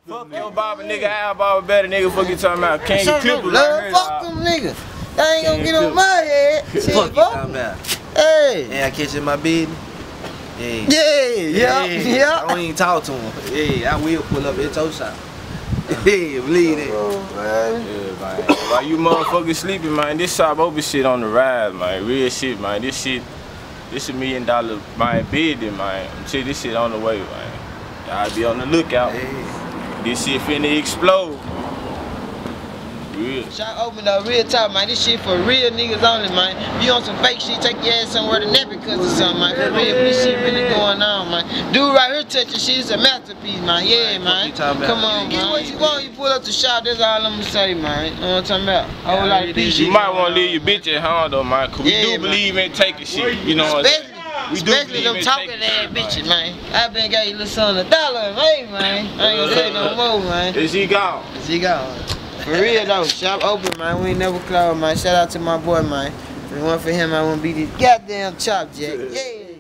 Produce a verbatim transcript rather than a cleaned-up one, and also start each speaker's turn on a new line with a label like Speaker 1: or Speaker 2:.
Speaker 1: Fuck your barber, nigga. Our barber better, nigga. Fuck you talking about. Can't you clip it?
Speaker 2: Fuck them niggas. They ain't gonna get on my head.
Speaker 3: Fuck you talking about.
Speaker 2: Hey.
Speaker 3: Hey, I catch in my business. Yeah.
Speaker 2: Yeah, yeah, yeah.
Speaker 3: I don't even talk to him. Yeah, I will pull up at your shop. Yeah, believe it.
Speaker 2: Oh, man.
Speaker 1: Yeah, man. While you motherfuckers sleeping, man, this shop open shit on the rise, man. Real shit, man. This shit, this a million dollar, man, building, man. I'm telling you, this shit on the way, man. Y'all be on the lookout.
Speaker 3: Hey.
Speaker 1: This shit finna explode. Real.
Speaker 2: Shop open up real talk, man. This shit for real niggas only, man. If you on some fake shit, take your ass somewhere to nap because of something, man. For real, this shit really going on, man. Dude right here touching shit is a masterpiece, man. Yeah, man. Come on, man. What you want, you pull up the shop, that's all I'm gonna say, man. You know what I'm talking about? A whole lot of peace.
Speaker 1: You might wanna leave your bitch at home though, man. Cause we
Speaker 2: Yeah,
Speaker 1: do
Speaker 2: man.
Speaker 1: believe in taking shit. You know what I'm saying? We do
Speaker 2: Especially
Speaker 1: believe
Speaker 2: them
Speaker 1: in
Speaker 2: talking
Speaker 1: taking
Speaker 2: ass
Speaker 1: shit,
Speaker 2: bitches, man. I been got your little son a dollar, hey, man. I ain't gonna say no more, man.
Speaker 1: Is he gone?
Speaker 2: She gone. For real though, shop open, man. We ain't never closed, man. Shout out to my boy, man. If it wasn't for him, I wouldn't be this goddamn chop jack. Yeah.